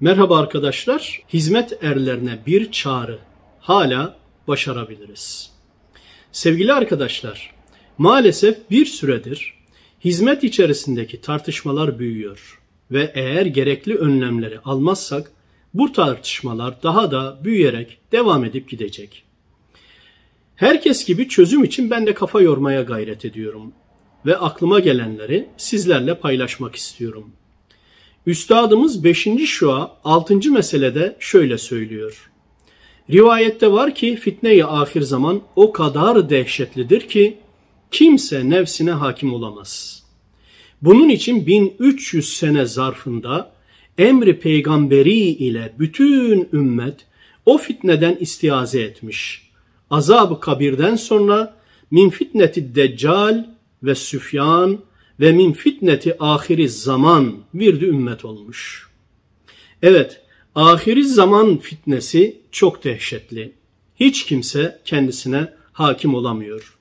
Merhaba arkadaşlar, hizmet erlerine bir çağrı, hala başarabiliriz. Sevgili arkadaşlar, maalesef bir süredir hizmet içerisindeki tartışmalar büyüyor ve eğer gerekli önlemleri almazsak bu tartışmalar daha da büyüyerek devam edip gidecek. Herkes gibi çözüm için ben de kafa yormaya gayret ediyorum ve aklıma gelenleri sizlerle paylaşmak istiyorum. Üstadımız 5. şua 6. meselede şöyle söylüyor. Rivayette var ki fitne-i ahir zaman o kadar dehşetlidir ki kimse nefsine hakim olamaz. Bunun için 1300 sene zarfında emri peygamberi ile bütün ümmet o fitneden istiaze etmiş. Azab-ı kabirden sonra min fitneti deccal ve süfyan ve min fitneti ahiri zaman virdi ümmet olmuş. Evet, ahiri zaman fitnesi çok dehşetli. Hiç kimse kendisine hakim olamıyor.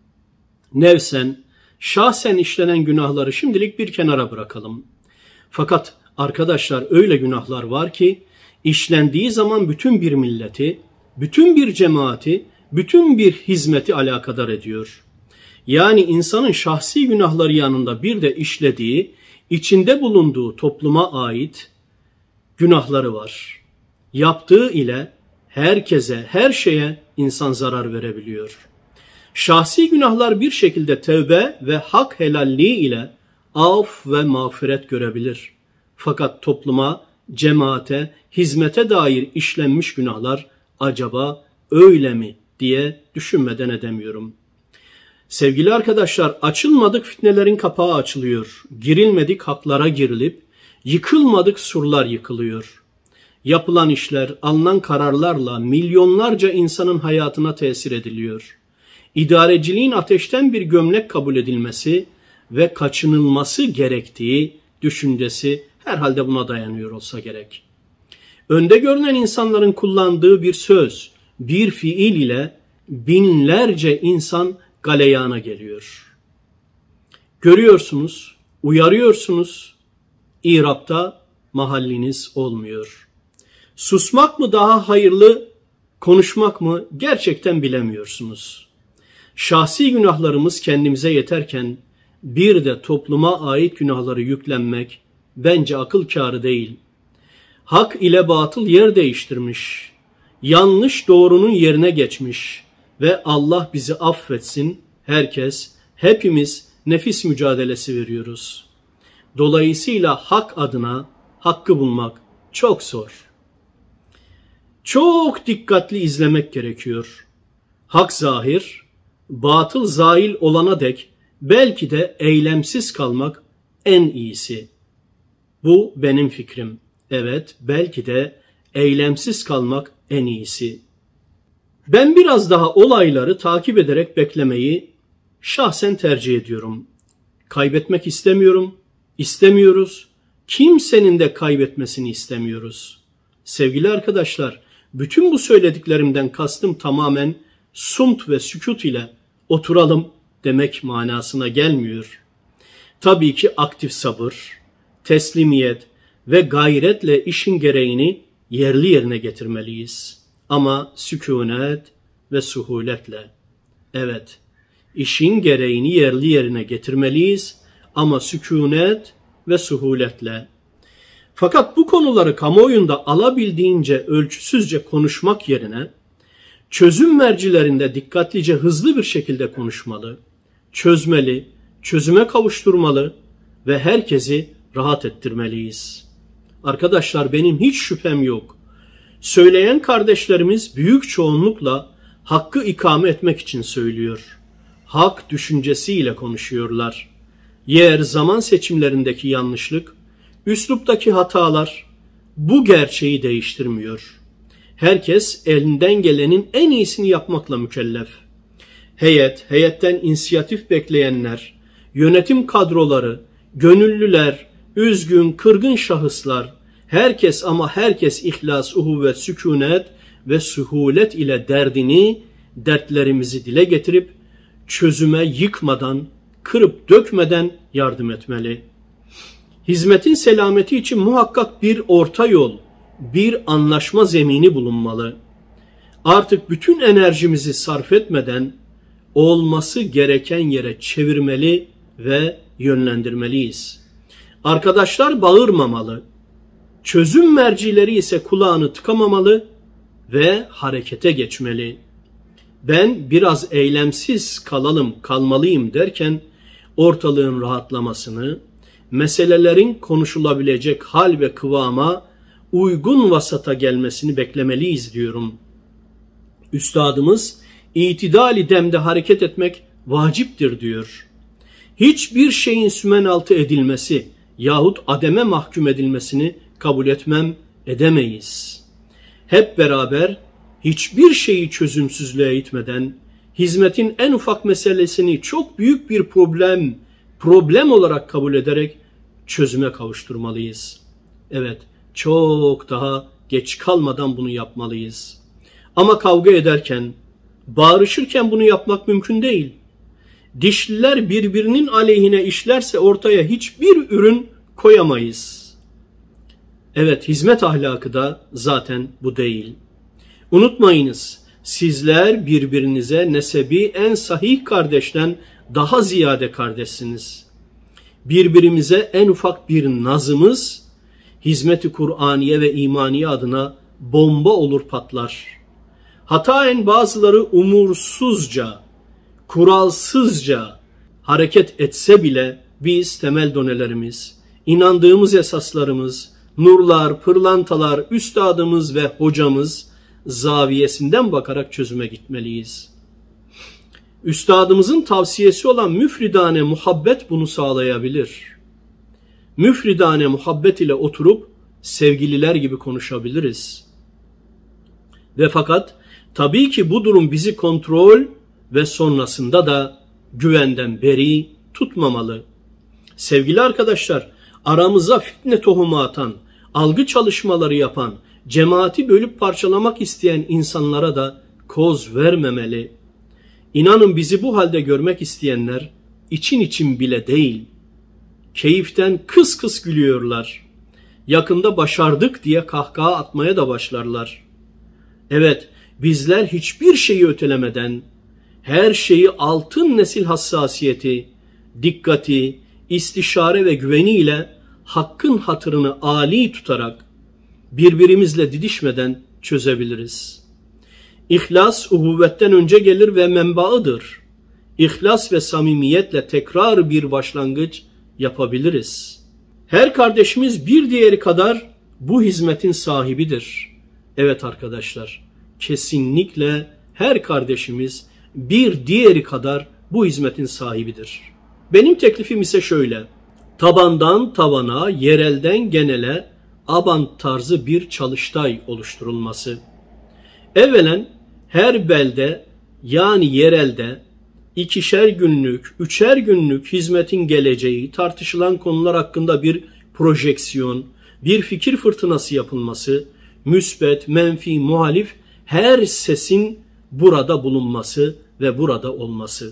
Nefsen, şahsen işlenen günahları şimdilik bir kenara bırakalım. Fakat arkadaşlar öyle günahlar var ki işlendiği zaman bütün bir milleti, bütün bir cemaati, bütün bir hizmeti alakadar ediyor. Yani insanın şahsi günahları yanında bir de işlediği, içinde bulunduğu topluma ait günahları var. Yaptığı ile herkese, her şeye insan zarar verebiliyor. Şahsi günahlar bir şekilde tevbe ve hak helalliği ile af ve mağfiret görebilir. Fakat topluma, cemaate, hizmete dair işlenmiş günahlar acaba öyle mi diye düşünmeden edemiyorum. Sevgili arkadaşlar, açılmadık fitnelerin kapağı açılıyor. Girilmedik haklara girilip, yıkılmadık surlar yıkılıyor. Yapılan işler, alınan kararlarla milyonlarca insanın hayatına tesir ediliyor. İdareciliğin ateşten bir gömlek kabul edilmesi ve kaçınılması gerektiği düşüncesi herhalde buna dayanıyor olsa gerek. Önde görünen insanların kullandığı bir söz, bir fiil ile binlerce insan galeyana geliyor. Görüyorsunuz, uyarıyorsunuz, İrab'da mahalliniz olmuyor. Susmak mı daha hayırlı, konuşmak mı gerçekten bilemiyorsunuz. Şahsi günahlarımız kendimize yeterken bir de topluma ait günahları yüklenmek bence akıl kârı değil. Hak ile batıl yer değiştirmiş, yanlış doğrunun yerine geçmiş ve Allah bizi affetsin, herkes, hepimiz nefis mücadelesi veriyoruz. Dolayısıyla hak adına hakkı bulmak çok zor. Çok dikkatli izlemek gerekiyor. Hak zahir, batıl zail olana dek belki de eylemsiz kalmak en iyisi. Bu benim fikrim. Evet, belki de eylemsiz kalmak en iyisi. Ben biraz daha olayları takip ederek beklemeyi şahsen tercih ediyorum. Kaybetmek istemiyorum, istemiyoruz. Kimsenin de kaybetmesini istemiyoruz. Sevgili arkadaşlar, bütün bu söylediklerimden kastım tamamen sumt ve sükut ile oturalım demek manasına gelmiyor. Tabii ki aktif sabır, teslimiyet ve gayretle işin gereğini yerli yerine getirmeliyiz. Ama sükunet ve suhuletle. Evet, işin gereğini yerli yerine getirmeliyiz ama sükunet ve suhuletle. Fakat bu konuları kamuoyunda alabildiğince ölçüsüzce konuşmak yerine çözüm mercilerinde dikkatlice hızlı bir şekilde konuşmalı, çözmeli, çözüme kavuşturmalı ve herkesi rahat ettirmeliyiz. Arkadaşlar benim hiç şüphem yok. Söyleyen kardeşlerimiz büyük çoğunlukla hakkı ikame etmek için söylüyor. Hak düşüncesiyle konuşuyorlar. Yer zaman seçimlerindeki yanlışlık, üsluptaki hatalar bu gerçeği değiştirmiyor. Herkes elinden gelenin en iyisini yapmakla mükellef. Heyetten inisiyatif bekleyenler, yönetim kadroları, gönüllüler, üzgün, kırgın şahıslar, herkes ama herkes ihlas, uhuvvet, sükunet ve suhulet ile dertlerimizi dile getirip çözüme yıkmadan, kırıp dökmeden yardım etmeli. Hizmetin selameti için muhakkak bir orta yol, bir anlaşma zemini bulunmalı. Artık bütün enerjimizi sarf etmeden olması gereken yere çevirmeli ve yönlendirmeliyiz. Arkadaşlar bağırmamalı, çözüm mercileri ise kulağını tıkamamalı ve harekete geçmeli. Ben biraz eylemsiz kalmalıyım derken ortalığın rahatlamasını, meselelerin konuşulabilecek hal ve kıvama uygun vasata gelmesini beklemeliyiz diyorum. Üstadımız itidal-i demde hareket etmek vaciptir diyor. Hiçbir şeyin sümenaltı edilmesi yahut ademe mahkum edilmesini kabul edemeyiz. Hep beraber hiçbir şeyi çözümsüzlüğe itmeden hizmetin en ufak meselesini çok büyük bir problem olarak kabul ederek çözüme kavuşturmalıyız. Evet, çok daha geç kalmadan bunu yapmalıyız. Ama kavga ederken, bağırışırken bunu yapmak mümkün değil. Dişliler birbirinin aleyhine işlerse ortaya hiçbir ürün koyamayız. Evet, hizmet ahlakı da zaten bu değil. Unutmayınız, sizler birbirinize nesebi en sahih kardeşten daha ziyade kardeşsiniz. Birbirimize en ufak bir nazımız, hizmet-i Kur'aniye ve imaniye adına bomba olur patlar. Hataen bazıları umursuzca, kuralsızca hareket etse bile biz temel donelerimiz, inandığımız esaslarımız, nurlar, pırlantalar, üstadımız ve hocamız zaviyesinden bakarak çözüme gitmeliyiz. Üstadımızın tavsiyesi olan müfridane muhabbet bunu sağlayabilir. Müfridane muhabbet ile oturup sevgililer gibi konuşabiliriz. Ve fakat tabii ki bu durum bizi kontrol ve sonrasında da güvenden beri tutmamalı. Sevgili arkadaşlar, aramıza fitne tohumu atan, algı çalışmaları yapan, cemaati bölüp parçalamak isteyen insanlara da koz vermemeli. İnanın bizi bu halde görmek isteyenler için bile değil, keyiften kıs kıs gülüyorlar. Yakında başardık diye kahkaha atmaya da başlarlar. Evet, bizler hiçbir şeyi ötelemeden, her şeyi altın nesil hassasiyeti, dikkati, istişare ve güveniyle hakkın hatırını âli tutarak birbirimizle didişmeden çözebiliriz. İhlas uhuvvetten önce gelir ve menbaıdır. İhlas ve samimiyetle tekrar bir başlangıç yapabiliriz. Her kardeşimiz bir diğeri kadar bu hizmetin sahibidir. Evet arkadaşlar, kesinlikle her kardeşimiz bir diğeri kadar bu hizmetin sahibidir. Benim teklifim ise şöyle: tabandan tavana, yerelden genele abant tarzı bir çalıştay oluşturulması. Evvelen her belde yani yerelde 2'şer günlük, 3'er günlük hizmetin geleceği, tartışılan konular hakkında bir projeksiyon, bir fikir fırtınası yapılması, müsbet, menfi, muhalif her sesin burada bulunması ve burada olması.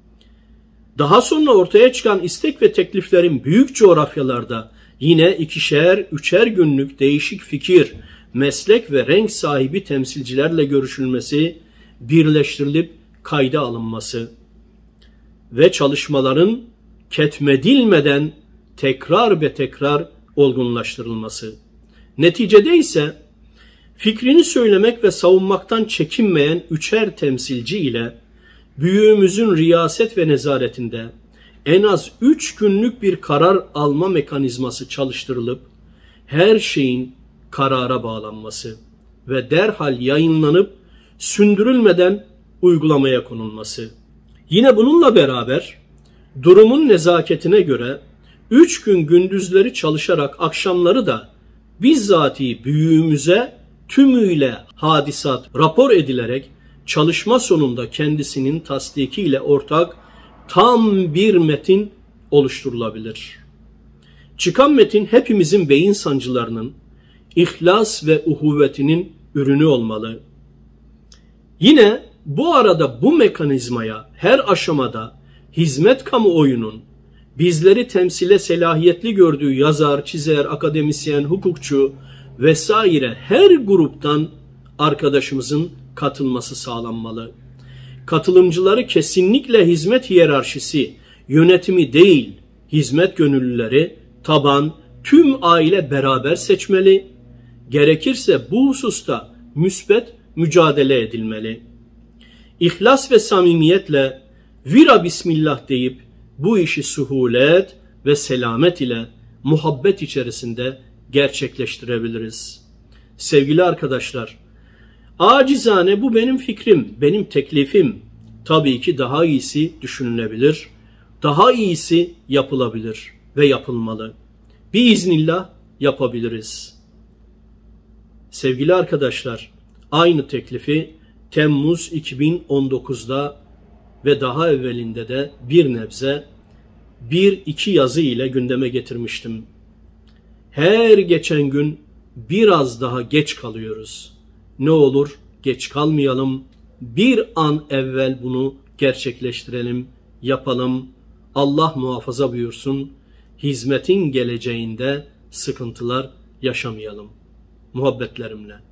Daha sonra ortaya çıkan istek ve tekliflerin büyük coğrafyalarda yine 2'şer, 3'er günlük değişik fikir, meslek ve renk sahibi temsilcilerle görüşülmesi, birleştirilip kayda alınması ve çalışmaların ketmedilmeden tekrar ve tekrar olgunlaştırılması. Neticede ise fikrini söylemek ve savunmaktan çekinmeyen 3'er temsilci ile büyüğümüzün riyaset ve nezaretinde en az 3 günlük bir karar alma mekanizması çalıştırılıp her şeyin karara bağlanması ve derhal yayınlanıp sündürülmeden uygulamaya konulması. Yine bununla beraber durumun nezaketine göre 3 gün gündüzleri çalışarak akşamları da bizzati büyüğümüze tümüyle hadisat rapor edilerek çalışma sonunda kendisinin tasdikiyle ortak tam bir metin oluşturulabilir. Çıkan metin hepimizin beyin sancılarının, ihlas ve uhuvvetinin ürünü olmalı. Yine bu arada bu mekanizmaya her aşamada hizmet kamuoyunun bizleri temsile selahiyetli gördüğü yazar, çizer, akademisyen, hukukçu, vesaire her gruptan arkadaşımızın katılması sağlanmalı. Katılımcıları kesinlikle hizmet hiyerarşisi, yönetimi değil, hizmet gönüllüleri, taban, tüm aile beraber seçmeli. Gerekirse bu hususta müsbet mücadele edilmeli. İhlas ve samimiyetle vira bismillah deyip bu işi suhulet ve selamet ile muhabbet içerisinde gerçekleştirebiliriz. Sevgili arkadaşlar, acizane bu benim fikrim, benim teklifim. Tabii ki daha iyisi düşünülebilir, daha iyisi yapılabilir ve yapılmalı. Biiznillah yapabiliriz. Sevgili arkadaşlar, aynı teklifi Temmuz 2019'da ve daha evvelinde de bir nebze 1-2 yazı ile gündeme getirmiştim. Her geçen gün biraz daha geç kalıyoruz. Ne olur geç kalmayalım, bir an evvel bunu gerçekleştirelim, yapalım. Allah muhafaza buyursun, hizmetin geleceğinde sıkıntılar yaşamayalım. Muhabbetlerimle.